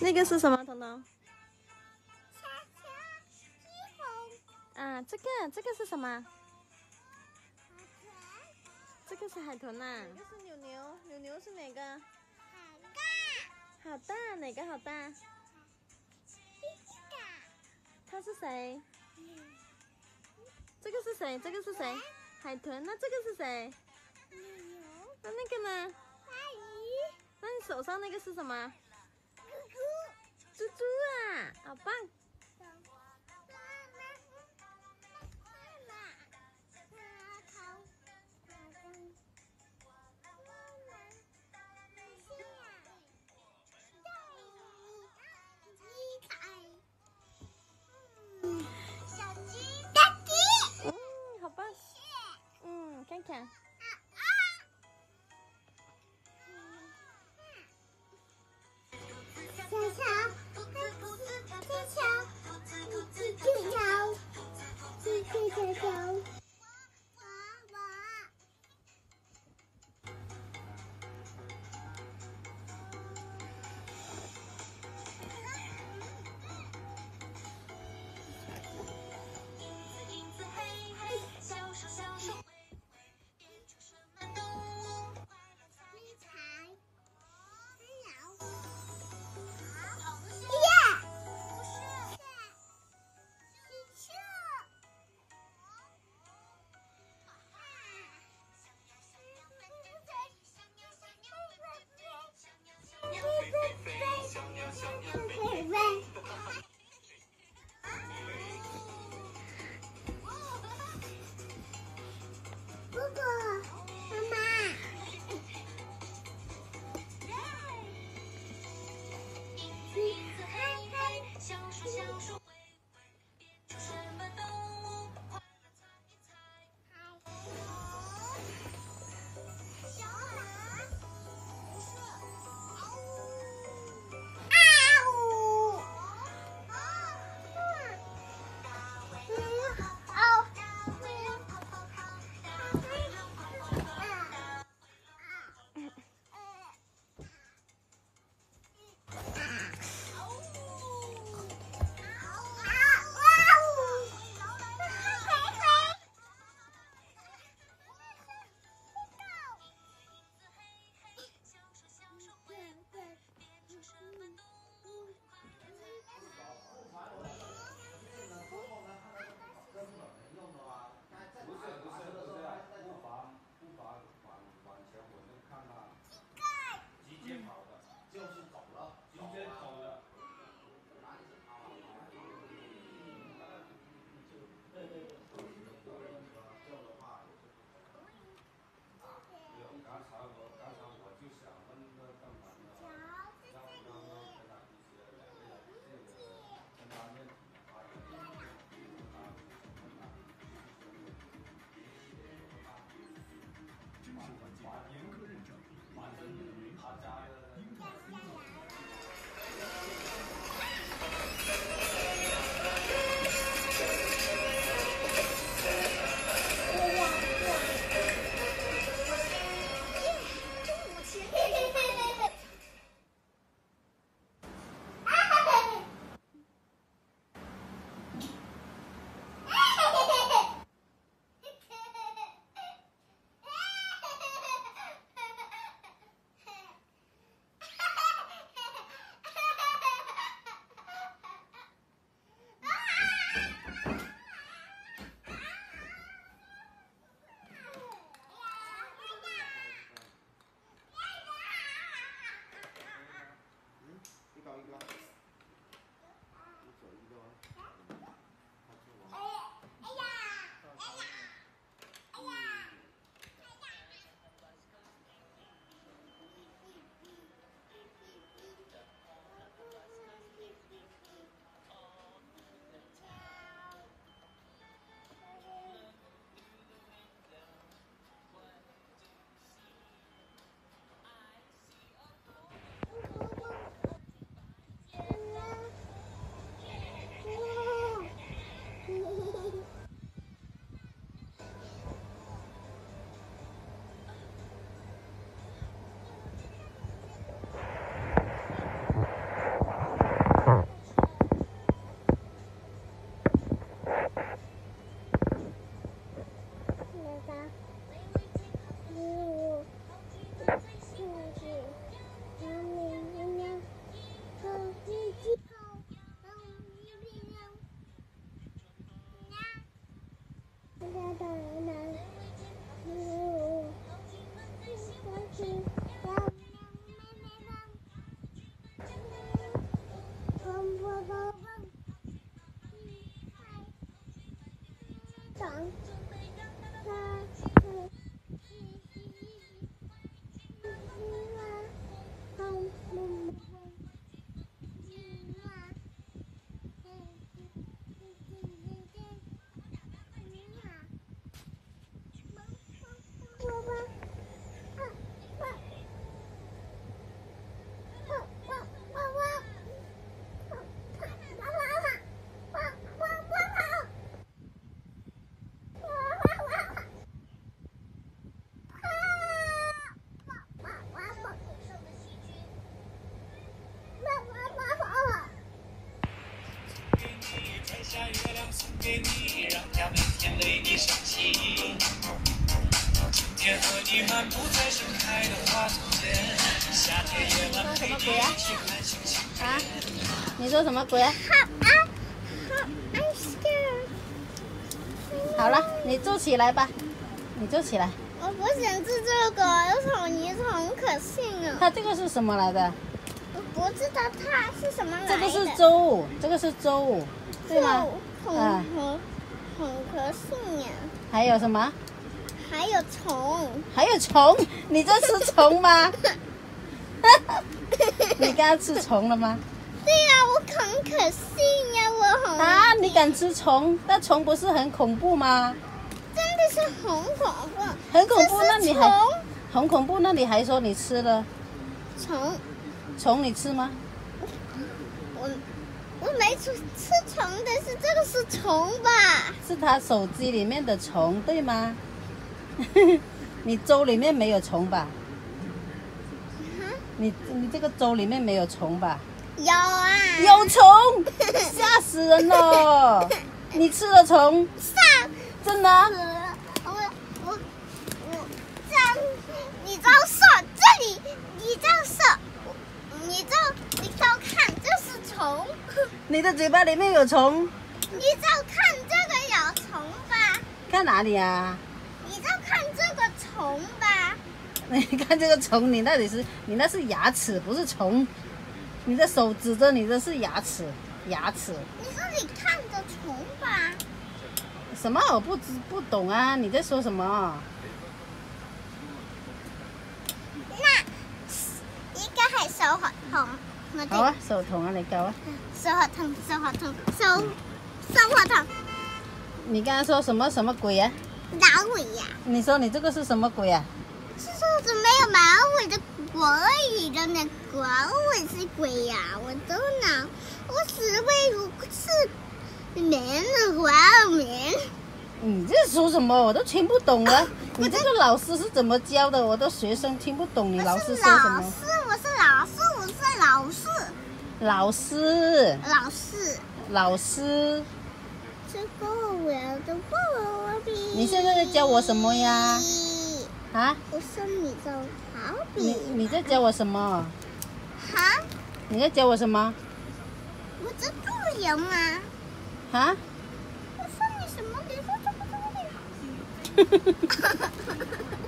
那个是什么，彤彤？啊，这个是什么？这个是海豚呐、哪个是牛牛？牛牛是哪个？好大，哪个好大？它是谁？这个是谁？这个是谁？海豚。那这个是谁？那个呢？那你手上那个是什么？猪猪啊，好棒！好棒！看看。 什么鬼啊？啊？你说什么鬼啊？好了，你坐起来吧，你坐起来。 我不想吃这个，有草泥虫很可信啊。 它这个是什么来的？ 我不知道它是什么来的。 这个是粥，这个是粥，对吗？ 很可信呀。 还有什么？ 还有虫。还有虫？你在吃虫吗？你刚刚吃虫了吗？ 对呀，我很可信呀，我很。 啊，你敢吃虫？那虫不是很恐怖吗？ 真的是很恐怖。 很恐怖，那你还很恐怖，那你还说你吃了？虫你吃吗？ 我没吃虫，但是这个是虫吧？ 是他手机里面的虫，对吗？你粥里面没有虫吧？你这个粥里面没有虫吧？ 有啊。 有虫，吓死人了！你吃了虫？真的？ 我这样，你照射这里，你照射，你照看，这是虫。 你的嘴巴里面有虫？ 你照看这个有虫吧？ 看哪里啊？ 你照看这个虫吧。 你看这个虫，你那是牙齿，不是虫。你的手指着你的是牙齿。 你说你看着虫吧？ 什么？我不懂啊！你在说什么？ 那应该係手學痛。 好啊，手痛啊，你教啊。 手學痛。 你刚刚说什么鬼呀？ 老鬼呀！ 你说你这个是什么鬼呀？ 是说是没有马尾的鬼的那个鬼是鬼呀！我都能，我只会是棉的花棉。 你这说什么？我都听不懂了。你这个老师是怎么教的？我的学生听不懂你老师说什么。 我是老师。 老师。 这个我的芭比。 你现在在教我什么呀？啊？ 我说你的好比。 你在教我什么？ 哈？ 你在教我什么？ 我这不行吗？ 啊？ 我说你什么？你说这个。